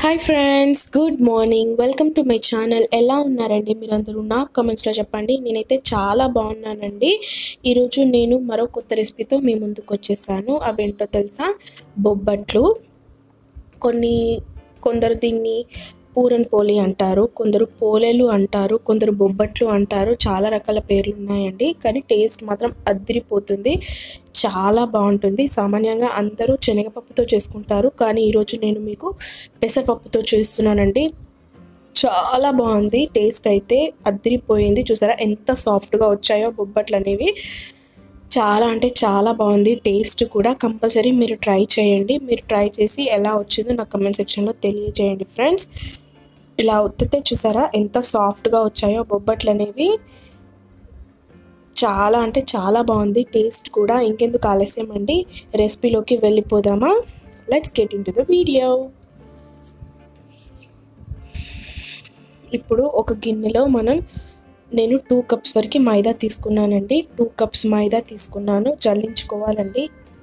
Hi friends, good morning. Welcome to my channel. ఎలా ఉన్నారండి మీరందరూ? నాకు కమెంట్స్లో చెప్పండి. నేనైతే చాలా బాగున్నానండి. ఈరోజు నేను మరో కొత్త రెసిపీతో మీ ముందుకు వచ్చేసాను. అవేంటో తెలుసా? బొబ్బట్లు. కొందరు దీన్ని పూరన్ పోలి అంటారు, కొందరు పోలేలు అంటారు, కొందరు బొబ్బట్లు అంటారు. చాలా రకాల పేర్లు ఉన్నాయండి, కానీ టేస్ట్ మాత్రం అదిరిపోతుంది. చాలా బాగుంటుంది. సామాన్యంగా అందరూ శనగపప్పుతో చేసుకుంటారు, కానీ ఈరోజు నేను మీకు పెసరపప్పుతో చేస్తున్నానండి. చాలా బాగుంది. టేస్ట్ అయితే అదిరిపోయింది. చూసారా ఎంత సాఫ్ట్గా వచ్చాయో బొబ్బట్లు అనేవి. చాలా అంటే చాలా బాగుంది. టేస్ట్ కూడా కంపల్సరీ మీరు ట్రై చేయండి. మీరు ట్రై చేసి ఎలా వచ్చిందో నాకు కమెంట్ సెక్షన్లో తెలియజేయండి ఫ్రెండ్స్. ఇలా ఒత్తితే చూసారా ఎంత సాఫ్ట్గా వచ్చాయో బొబ్బట్లు అనేవి. చాలా అంటే చాలా బాగుంది టేస్ట్ కూడా. ఇంకెందుకు ఆలస్యం అండి, రెసిపీలోకి వెళ్ళిపోదామా? Let's get into the video. ఇప్పుడు ఒక గిన్నెలో నేను 2 కప్స్ వరకు మైదా తీసుకున్నానండి. 2 కప్స్ మైదా తీసుకున్నాను, జల్లించుకోవాలండి.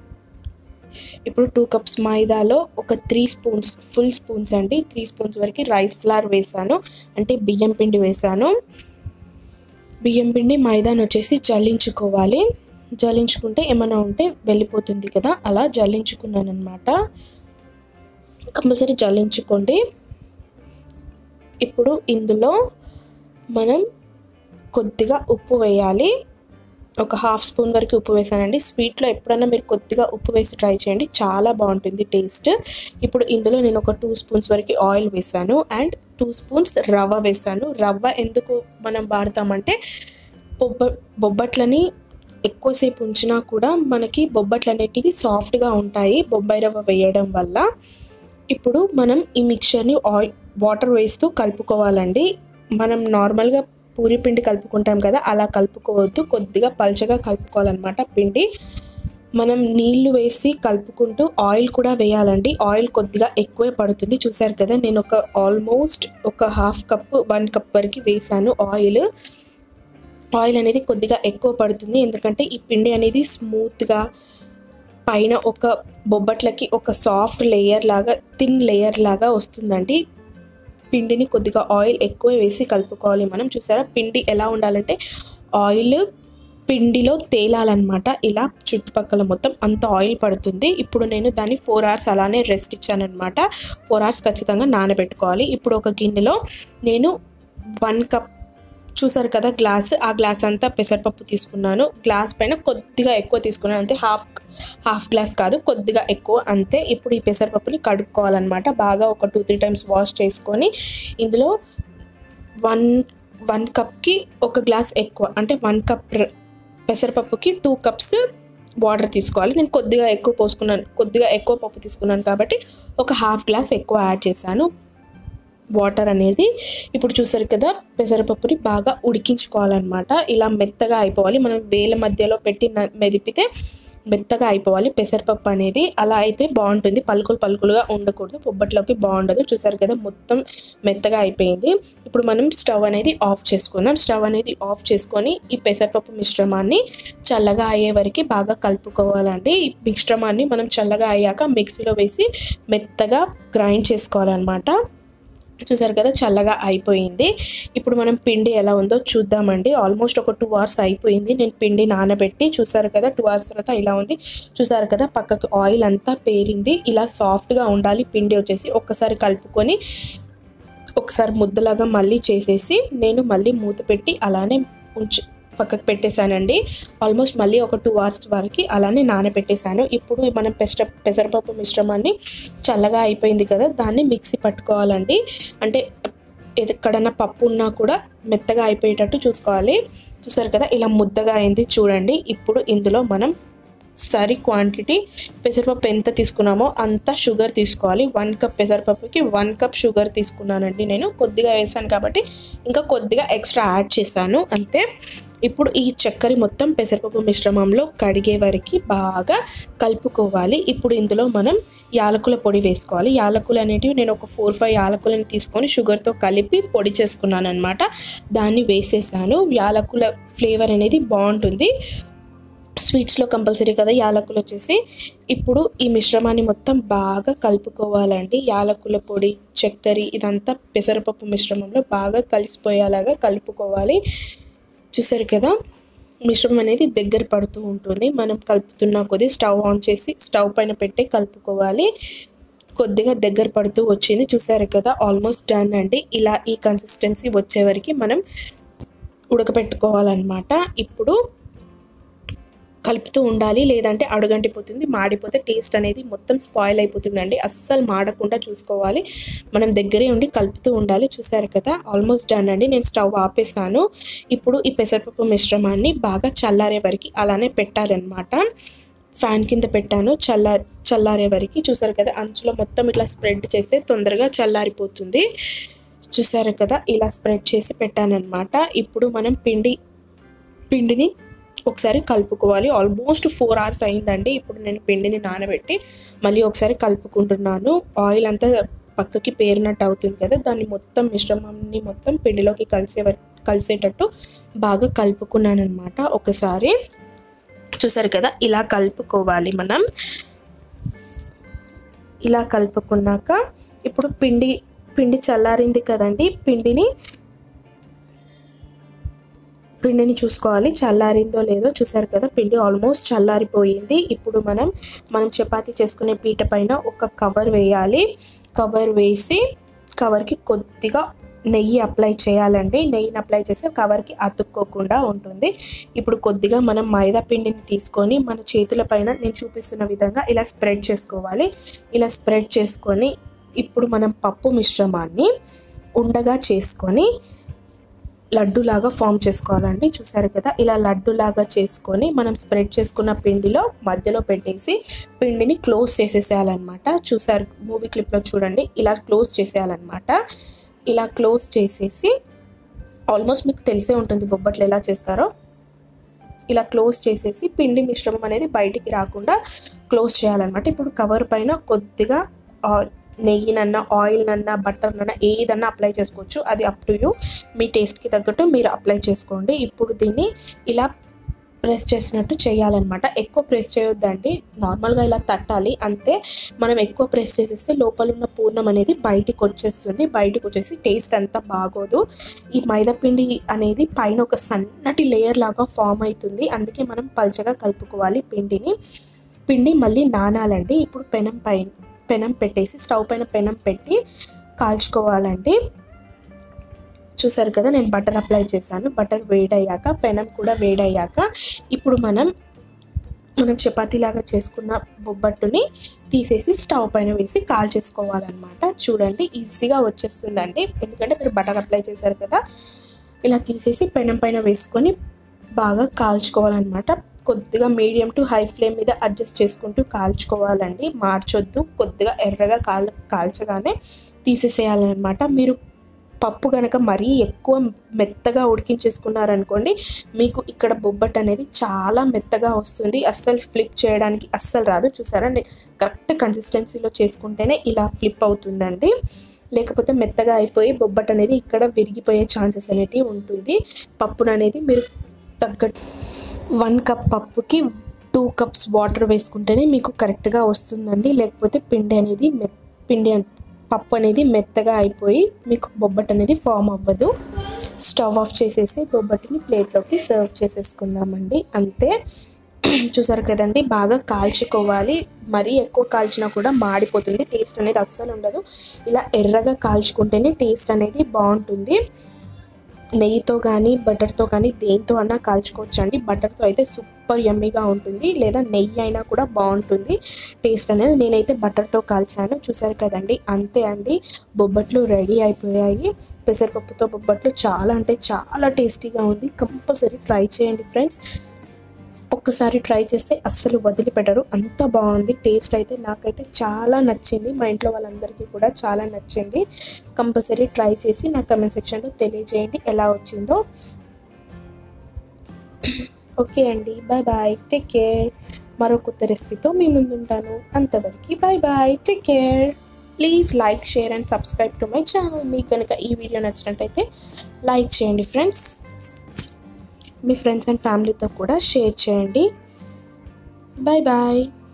ఇప్పుడు 2 కప్స్ మైదాలో ఒక 3 స్పూన్స్, ఫుల్ స్పూన్స్ అండి, 3 స్పూన్స్ వరకు రైస్ ఫ్లవర్ వేసాను, అంటే బియ్యం పిండి వేసాను. బియ్యం పిండి మైదాను వచ్చేసి జల్లించుకోవాలి. జల్లించుకుంటే ఏమైనా ఉంటే వెళ్ళిపోతుంది కదా, అలా జల్లించుకున్నాను అనమాట. కంపల్సరీ జల్లించుకోండి. ఇప్పుడు ఇందులో మనం కొద్దిగా ఉప్పు వేయాలి. ఒక 1/2 స్పూన్ వరకు ఉప్పు వేసానండి. స్వీట్లో ఎప్పుడైనా మీరు కొద్దిగా ఉప్పు వేసి ట్రై చేయండి, చాలా బాగుంటుంది టేస్ట్. ఇప్పుడు ఇందులో నేను ఒక 2 స్పూన్స్ వరకు ఆయిల్ వేసాను అండ్ 2 స్పూన్స్ రవ్వ వేసాను. రవ్వ ఎందుకు మనం వాడతామంటే బొబ్బట్లని ఎక్కువసేపు ఉంచినా కూడా మనకి బొబ్బట్లు అనేటివి సాఫ్ట్గా ఉంటాయి బొంబాయి రవ్వ వేయడం వల్ల. ఇప్పుడు మనం ఈ మిక్చర్ని వాటర్ వేస్తూ కలుపుకోవాలండి. మనం నార్మల్గా పూరి పిండి కలుపుకుంటాం కదా, అలా కలుపుకోవద్దు. కొద్దిగా పల్చగా కలుపుకోవాలన్నమాట పిండి. మనం నీళ్లు వేసి కలుపుకుంటూ ఆయిల్ కూడా వేయాలండి. ఆయిల్ కొద్దిగా ఎక్కువే పడుతుంది. చూసారు కదా, నేను ఆల్మోస్ట్ ఒక 1/2 కప్ 1 కప్ వరకు వేసాను ఆయిల్. ఆయిల్ అనేది కొద్దిగా ఎక్కువ పడుతుంది, ఎందుకంటే ఈ పిండి అనేది స్మూత్గా పైన ఒక బొబ్బట్లకి ఒక సాఫ్ట్ లేయర్ లాగా, థిన్ లేయర్ లాగా వస్తుందండి. పిండిని కొద్దిగా ఆయిల్ ఎక్కువ వేసి కలుపుకోవాలి మనం. చూసారా పిండి ఎలా ఉండాలంటే ఆయిల్ పిండిలో తేలాలన్నమాట. ఇలా చుట్టుపక్కల మొత్తం అంత ఆయిల్ పడుతుంది. ఇప్పుడు నేను దాన్ని 4 hours అలానే రెస్ట్ ఇచ్చానమాట. 4 hours ఖచ్చితంగా నానబెట్టుకోవాలి. ఇప్పుడు ఒక గిన్నెలో నేను 1 కప్, చూసారు కదా గ్లాస్, ఆ గ్లాస్ అంతా పెసరపప్పు తీసుకున్నాను. గ్లాస్ పైన కొద్దిగా ఎక్కువ తీసుకున్నాను, అంతే. హాఫ్ గ్లాస్ కాదు, కొద్దిగా ఎక్కువ, అంతే. ఇప్పుడు ఈ పెసరపప్పుని కడుక్కోవాలన్నమాట. బాగా ఒక 2-3 times వాష్ చేసుకొని ఇందులో 1 కప్కి 1 గ్లాస్ ఎక్కువ, అంటే 1 కప్ పెసరపప్పుకి 2 cups వాటర్ తీసుకోవాలి. నేను కొద్దిగా ఎక్కువ పప్పు తీసుకున్నాను కాబట్టి ఒక 1/2 గ్లాస్ ఎక్కువ యాడ్ చేశాను వాటర్ అనేది. ఇప్పుడు చూసారు కదా, పెసరపప్పుని బాగా ఉడికించుకోవాలన్నమాట. ఇలా మెత్తగా అయిపోవాలి. మనం వేల మధ్యలో పెట్టి మెదిపితే మెత్తగా అయిపోవాలి పెసరపప్పు అనేది. అలా అయితే బాగుంటుంది, పలుకులుగా ఉండకూడదు, బొబ్బట్లోకి బాగుండదు. చూసారు కదా, మొత్తం మెత్తగా అయిపోయింది. ఇప్పుడు మనం స్టవ్ అనేది ఆఫ్ చేసుకుందాం. స్టవ్ అనేది ఆఫ్ చేసుకొని ఈ పెసరపప్పు మిశ్రమాన్ని చల్లగా అయ్యే వరకు బాగా కలుపుకోవాలండి. ఈ మిశ్రమాన్ని మనం చల్లగా అయ్యాక మిక్సీలో వేసి మెత్తగా గ్రైండ్ చేసుకోవాలన్నమాట. చూసారు కదా, చల్లగా అయిపోయింది. ఇప్పుడు మనం పిండి ఎలా ఉందో చూద్దామండి. ఆల్మోస్ట్ ఒక 2 hours అయిపోయింది నేను పిండి నానబెట్టి. చూసారు కదా, 2 hours తర్వాత ఇలా ఉంది. చూసారు కదా, పక్కకు ఆయిల్ అంతా పేరింది. ఇలా సాఫ్ట్గా ఉండాలి పిండి వచ్చేసి. ఒక్కసారి కలుపుకొని ఒకసారి ముద్దలాగా మళ్ళీ చేసేసి నేను మళ్ళీ మూత పెట్టి అలానే పక్కకు పెట్టేశానండి. ఆల్మోస్ట్ మళ్ళీ ఒక 2 hours వరకు అలానే నానబెట్టేశాను. ఇప్పుడు మనం పెసరపప్పు మిశ్రమాన్ని చల్లగా అయిపోయింది కదా, దాన్ని మిక్సీ పట్టుకోవాలండి. అంటే ఎక్కడన్నా పప్పు ఉన్నా కూడా మెత్తగా అయిపోయేటట్టు చూసుకోవాలి. చూసారు కదా, ఇలా ముద్దగా అయింది చూడండి. ఇప్పుడు ఇందులో మనం సరి క్వాంటిటీ పెసరపప్పు ఎంత తీసుకున్నామో అంత షుగర్ తీసుకోవాలి. 1 కప్ పెసరపప్పుకి 1 కప్ షుగర్ తీసుకున్నానండి. నేను కొద్దిగా వేసాను కాబట్టి ఇంకా కొద్దిగా ఎక్స్ట్రా యాడ్ చేశాను, అంతే. ఇప్పుడు ఈ చక్కెర మొత్తం పెసరపప్పు మిశ్రమంలో కడిగే వరకు బాగా కలుపుకోవాలి. ఇప్పుడు ఇందులో మనం యాలకుల పొడి వేసుకోవాలి. యాలకులు అనేటివి నేను ఒక 4-5 యాలకులను తీసుకొని షుగర్తో కలిపి పొడి చేసుకున్నాను అనమాట. దాన్ని వేసేసాను. యాలకుల ఫ్లేవర్ అనేది బాగుంటుంది. స్వీట్స్లో కంపల్సరీ కదా యాలకులు వచ్చేసి. ఇప్పుడు ఈ మిశ్రమాన్ని మొత్తం బాగా కలుపుకోవాలండి. యాలకుల పొడి, చక్కెర ఇదంతా పెసరపప్పు మిశ్రమంలో బాగా కలిసిపోయేలాగా కలుపుకోవాలి. చూసారు కదా, మిశ్రమం అనేది దగ్గర పడుతూ ఉంటుంది. మనం కలుపుతున్న కొద్దీ స్టవ్ ఆన్ చేసి స్టవ్ పైన పెట్టి కలుపుకోవాలి. కొద్దిగా దగ్గర పడుతూ వచ్చింది. చూసారు కదా, ఆల్మోస్ట్ డన్ అండి. ఇలా ఈ కన్సిస్టెన్సీ వచ్చే వరకు మనం ఉడకపెట్టుకోవాలన్నమాట. ఇప్పుడు కలుపుతూ ఉండాలి, లేదంటే అడుగంటిపోతుంది. మాడిపోతే టేస్ట్ అనేది మొత్తం స్పాయిల్ అయిపోతుందండి. అస్సలు మాడకుండా చూసుకోవాలి. మనం దగ్గరే ఉండి కలుపుతూ ఉండాలి. చూసారు కదా, ఆల్మోస్ట్ డన్ అండి. నేను స్టవ్ ఆపేసాను. ఇప్పుడు ఈ పెసరపప్పు మిశ్రమాన్ని బాగా చల్లారే వరకు అలానే పెట్టాలన్నమాట. ఫ్యాన్ కింద పెట్టాను చల్లారే వరకు. చూసారు కదా, అంచులో మొత్తం ఇట్లా స్ప్రెడ్ చేస్తే తొందరగా చల్లారిపోతుంది. చూసారు కదా, ఇలా స్ప్రెడ్ చేసి పెట్టానన్నమాట. ఇప్పుడు మనం పిండిని ఒకసారి కలుపుకోవాలి. ఆల్మోస్ట్ 4 hours అయిందండి. ఇప్పుడు నేను పిండిని నానబెట్టి మళ్ళీ ఒకసారి కలుపుకుంటున్నాను. ఆయిల్ అంతా పక్కకి పేరినట్టు అవుతుంది కదా, దాన్ని మొత్తం మిశ్రమాన్ని మొత్తం పిండిలోకి కలిసేటట్టు బాగా కలుపుకున్నాను అనమాట ఒకసారి. చూసారు కదా, ఇలా కలుపుకోవాలి మనం. ఇలా కలుపుకున్నాక ఇప్పుడు పిండి చల్లారింది కదండి, పిండిని చూసుకోవాలి చల్లారిందో లేదో. చూసారు కదా, పిండి ఆల్మోస్ట్ చల్లారిపోయింది. ఇప్పుడు మనం చపాతీ చేసుకునే పీట పైన ఒక కవర్ వేయాలి. కవర్ వేసి కవర్కి కొద్దిగా నెయ్యి అప్లై చేయాలండి. నెయ్యిని అప్లై చేస్తే కవర్కి అతుక్కోకుండా ఉంటుంది. ఇప్పుడు కొద్దిగా మనం మైదా పిండిని తీసుకొని మన చేతుల పైన నేను చూపిస్తున్న విధంగా ఇలా స్ప్రెడ్ చేసుకోవాలి. ఇలా స్ప్రెడ్ చేసుకొని ఇప్పుడు మనం పప్పు మిశ్రమాన్ని ఉండగా చేసుకొని లడ్డులాగా ఫామ్ చేసుకోవాలండి. చూసారు కదా, ఇలా లడ్డులాగా చేసుకొని మనం స్ప్రెడ్ చేసుకున్న పిండిలో మధ్యలో పెట్టేసి పిండిని క్లోజ్ చేసేసేయాలన్నమాట. చూసారు మూవీ క్లిప్లో చూడండి, ఇలా క్లోజ్ చేసేయాలన్నమాట. ఇలా క్లోజ్ చేసేసి ఆల్మోస్ట్ మీకు తెలిసే ఉంటుంది బొబ్బట్లు ఎలా చేస్తారో. ఇలా క్లోజ్ చేసేసి పిండి మిశ్రమం అనేది బయటికి రాకుండా క్లోజ్ చేయాలన్నమాట. ఇప్పుడు కవర్ పైన కొద్దిగా నెయ్యినన్నా ఆయిల్నన్నా బటర్నన్నా ఏదన్నా అప్లై చేసుకోవచ్చు. అది అప్ టు యూ, మీ టేస్ట్కి తగ్గట్టు మీరు అప్లై చేసుకోండి. ఇప్పుడు దీన్ని ఇలా ప్రెస్ చేసినట్టు చేయాలన్నమాట. ఎక్కువ ప్రెస్ చేయొద్దండి, నార్మల్గా ఇలా తట్టాలి అంతే. మనం ఎక్కువ ప్రెస్ చేసేస్తే లోపల ఉన్న పూర్ణం అనేది బయటికి వచ్చేస్తుంది. బయటికి వచ్చేసి టేస్ట్ అంతా బాగోదు. ఈ మైదాపిండి అనేది పైన ఒక సన్నటి లేయర్ లాగా ఫామ్ అవుతుంది. అందుకే మనం పల్చగా కలుపుకోవాలి పిండి మళ్ళీ నానాలండి. ఇప్పుడు పెనం పెట్టేసి స్టవ్ పైన పెనం పెట్టి కాల్చుకోవాలండి. చూసారు కదా, నేను బటర్ అప్లై చేశాను. బటర్ వేడయ్యాక పెనం కూడా వేడయ్యాక ఇప్పుడు మనం చపాతీలాగా చేసుకున్న బొబ్బట్టుని తీసేసి స్టవ్ పైన వేసి కాల్చేసుకోవాలన్నమాట. చూడండి, ఈజీగా వచ్చేస్తుందండి, ఎందుకంటే మీరు బటర్ అప్లై చేశారు కదా. ఇలా తీసేసి పెనం పైన వేసుకొని బాగా కాల్చుకోవాలన్నమాట. కొద్దిగా మీడియం టు హై ఫ్లేమ్ మీద అడ్జస్ట్ చేసుకుంటూ కాల్చుకోవాలండి. మార్చొద్దు, కొద్దిగా ఎర్రగా కాల్చగానే తీసేసేయాలన్నమాట. మీరు పప్పు కనుక మరీ ఎక్కువ మెత్తగా ఉడికించేసుకున్నారనుకోండి, మీకు ఇక్కడ బొబ్బట్ అనేది చాలా మెత్తగా వస్తుంది. అస్సలు ఫ్లిప్ చేయడానికి అస్సలు రాదు. చూసారా, కరెక్ట్ కన్సిస్టెన్సీలో చేసుకుంటేనే ఇలా ఫ్లిప్ అవుతుందండి. లేకపోతే మెత్తగా అయిపోయి బొబ్బట్ అనేది ఇక్కడ విరిగిపోయే ఛాన్సెస్ అనేటివి ఉంటుంది. పప్పును అనేది మీరు తగ్గట్టు 1 cup పప్పుకి 2 cups వాటర్ వేసుకుంటేనే మీకు కరెక్ట్గా వస్తుందండి. లేకపోతే పప్పు అనేది మెత్తగా అయిపోయి మీకు బొబ్బట్ అనేది ఫామ్ అవ్వదు. స్టవ్ ఆఫ్ చేసేసి బొబ్బట్ని ప్లేట్లోకి సర్వ్ చేసేసుకుందామండి, అంతే. చూసారు కదండి, బాగా కాల్చుకోవాలి. మరీ ఎక్కువ కాల్చినా కూడా మాడిపోతుంది, టేస్ట్ అనేది అస్సలు ఉండదు. ఇలా ఎర్రగా కాల్చుకుంటేనే టేస్ట్ అనేది బాగుంటుంది. నెయ్యితో కానీ బటర్తో కానీ దేంతో అన్నా కాల్చుకోవచ్చు అండి. బటర్తో అయితే సూపర్ యమ్మీగా ఉంటుంది, లేదా నెయ్యి అయినా కూడా బాగుంటుంది టేస్ట్ అనేది. నేనైతే బటర్తో కాల్చాను. చూసారు కదండి, అంతే అండి, బొబ్బట్లు రెడీ అయిపోయాయి. పెసరపప్పుతో బొబ్బట్లు చాలా అంటే చాలా టేస్టీగా ఉంది. కంపల్సరీ ట్రై చేయండి ఫ్రెండ్స్. ఒక్కసారి ట్రై చేస్తే అస్సలు వదిలిపెట్టరు, అంత బాగుంది టేస్ట్ అయితే. నాకైతే చాలా నచ్చింది, మా ఇంట్లో వాళ్ళందరికీ కూడా చాలా నచ్చింది. కంపల్సరీ ట్రై చేసి నా కమెంట్ సెక్షన్లో తెలియజేయండి ఎలా వచ్చిందో. ఓకే అండి, బాయ్ బాయ్, టేక్ కేర్. మరో కొత్త రెసిపీతో మీ ముందుంటాను. అంతవరకు bye bye, take care. Please like, share and subscribe to my channel. మీకు కనుక ఈ వీడియో నచ్చినట్టయితే లైక్ చేయండి ఫ్రెండ్స్. మీ ఫ్రెండ్స్ అండ్ ఫ్యామిలీతో కూడా షేర్ చేయండి. Bye bye.